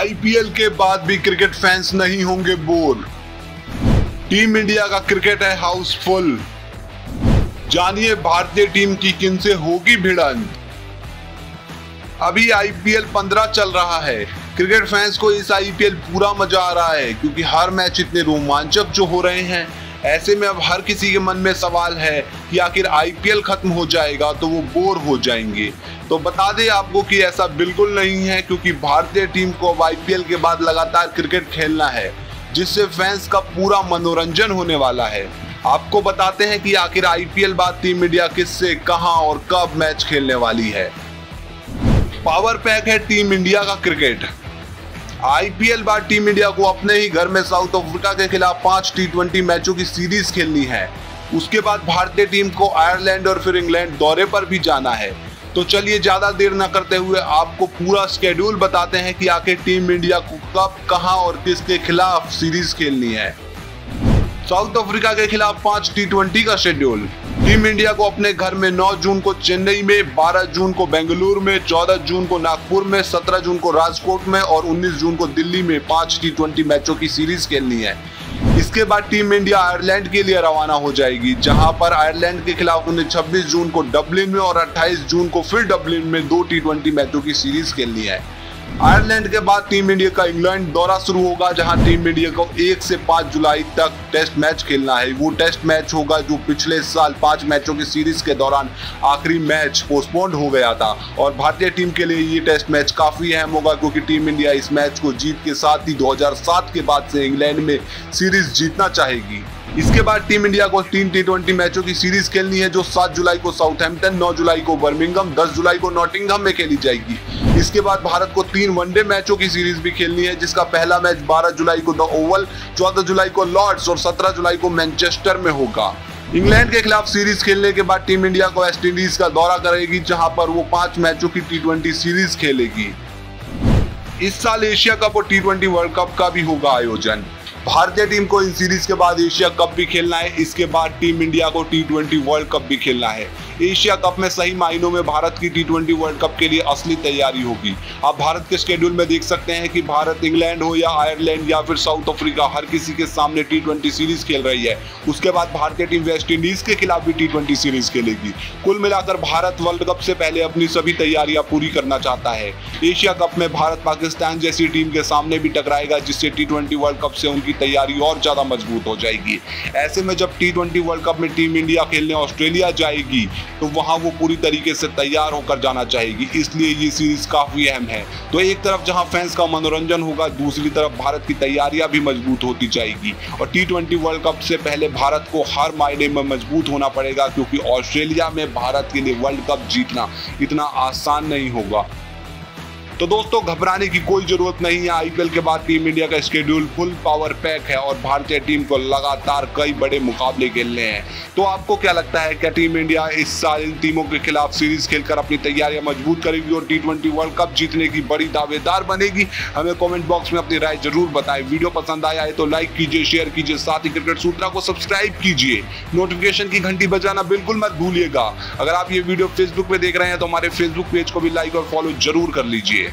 IPL के बाद भी क्रिकेट फैंस नहीं होंगे बोर। टीम इंडिया का क्रिकेट है हाउसफुल। जानिए भारतीय टीम की किनसे होगी भिड़ंत। अभी आईपीएल 15 चल रहा है। क्रिकेट फैंस को इस आईपीएल पूरा मजा आ रहा है क्योंकि हर मैच इतने रोमांचक जो हो रहे हैं। ऐसे में अब हर किसी के मन में सवाल है कि आखिर आईपीएल खत्म हो जाएगा तो वो बोर हो जाएंगे। तो बता दें आपको कि ऐसा बिल्कुल नहीं है, क्योंकि भारतीय टीम को अब आईपीएल के बाद लगातार क्रिकेट खेलना है, जिससे फैंस का पूरा मनोरंजन होने वाला है। आपको बताते हैं कि आखिर आईपीएल बाद टीम इंडिया किससे, कहां और कब मैच खेलने वाली है। पावर पैक है टीम इंडिया का क्रिकेट। आईपीएल बाद टीम इंडिया को अपने ही घर में साउथ अफ्रीका के खिलाफ 5 टी20 मैचों की सीरीज खेलनी है। उसके बाद भारतीय टीम को आयरलैंड और फिर इंग्लैंड दौरे पर भी जाना है। तो चलिए ज्यादा देर न करते हुए आपको पूरा स्केड्यूल बताते हैं कि आखिर टीम इंडिया को कब, कहां और किसके खिलाफ सीरीज खेलनी है। साउथ अफ्रीका के खिलाफ 5 टी20 का शेड्यूल। टीम इंडिया को अपने घर में 9 जून को चेन्नई में, 12 जून को बेंगलुरु में, 14 जून को नागपुर में, 17 जून को राजकोट में और 19 जून को दिल्ली में 5 टी20 मैचों की सीरीज खेलनी है। इसके बाद टीम इंडिया आयरलैंड के लिए रवाना हो जाएगी, जहां पर आयरलैंड के खिलाफ उन्हें 26 जून को डबलिन में और 28 जून को फिर डबलिन में 2 टी20 मैचों की सीरीज खेलनी है। आयरलैंड के बाद टीम इंडिया का इंग्लैंड दौरा शुरू होगा, जहां टीम इंडिया को 1 से 5 जुलाई तक टेस्ट मैच खेलना है। वो टेस्ट मैच होगा जो पिछले साल 5 मैचों की सीरीज के दौरान आखिरी मैच पोस्टपोन्ड हो गया था, और भारतीय टीम के लिए ये टेस्ट मैच काफी अहम होगा, क्योंकि टीम इंडिया इस मैच को जीत के साथ ही 2007 के बाद से इंग्लैंड में सीरीज जीतना चाहेगी। इसके बाद टीम इंडिया को 3 टी20 मैचों की सीरीज खेलनी है, जो 7 जुलाई को साउथहैम्पटन, 9 जुलाई को बर्मिंघम, 10 जुलाई को नॉटिंघम में खेली जाएगी। इसके बाद भारत को 3 वनडे मैचों की सीरीज भी खेलनी है, जिसका पहला मैच 12 जुलाई को द ओवल, 14 जुलाई को लॉर्ड्स और 17 जुलाई को मैनचेस्टर में होगा। इंग्लैंड के खिलाफ सीरीज खेलने के बाद टीम इंडिया को वेस्ट इंडीज का दौरा करेगी, जहां पर वो 5 मैचों की टी20 सीरीज खेलेगी। इस साल एशिया कप और टी20 वर्ल्ड कप का भी होगा आयोजन। भारतीय टीम को इन सीरीज के बाद एशिया कप भी खेलना है। इसके बाद टीम इंडिया को टी20 वर्ल्ड कप भी खेलना है। एशिया कप में सही मायनों में भारत की टी20 वर्ल्ड कप के लिए असली तैयारी होगी। आप भारत के शेड्यूल में देख सकते हैं कि भारत इंग्लैंड हो या आयरलैंड या फिर साउथ अफ्रीका, हर किसी के सामने टी20 सीरीज खेल रही है। उसके बाद भारतीय टीम वेस्ट इंडीज के खिलाफ भी टी20 सीरीज खेलेगी। कुल मिलाकर भारत वर्ल्ड कप से पहले अपनी सभी तैयारियां पूरी करना चाहता है। एशिया कप में भारत पाकिस्तान जैसी टीम के सामने भी टकराएगा, जिससे टी20 वर्ल्ड कप से उनकी तैयारी और ज्यादा मजबूत हो जाएगी। ऐसे में जब टी20 वर्ल्ड कप में टीम इंडिया खेलने ऑस्ट्रेलिया जाएगी तो वहां वो पूरी तरीके से तैयार होकर जाना चाहेगी, इसलिए ये सीरीज काफी अहम है। तो एक तरफ जहां फैंस का मनोरंजन होगा, दूसरी तरफ भारत की तैयारियां भी मजबूत होती जाएगी। और टी20 वर्ल्ड कप से पहले भारत को हर मायने में मजबूत होना पड़ेगा, क्योंकि ऑस्ट्रेलिया में भारत के लिए वर्ल्ड कप जीतना इतना आसान नहीं होगा। तो दोस्तों घबराने की कोई जरूरत नहीं है। आईपीएल के बाद टीम इंडिया का स्केड्यूल फुल पावर पैक है और भारतीय टीम को लगातार कई बड़े मुकाबले खेलने हैं। तो आपको क्या लगता है, क्या टीम इंडिया इस साल इन टीमों के खिलाफ सीरीज खेलकर अपनी तैयारियां मजबूत करेगी और टी20 वर्ल्ड कप जीतने की बड़ी दावेदार बनेगी? हमें कमेंट बॉक्स में अपनी राय जरूर बताएं। वीडियो पसंद आया है तो लाइक कीजिए, शेयर कीजिए, साथ ही क्रिकेट सूत्रा को सब्सक्राइब कीजिए। नोटिफिकेशन की घंटी बजाना बिल्कुल मत भूलिएगा। अगर आप ये वीडियो फेसबुक पे देख रहे हैं तो हमारे फेसबुक पेज को भी लाइक और फॉलो जरूर कर लीजिए।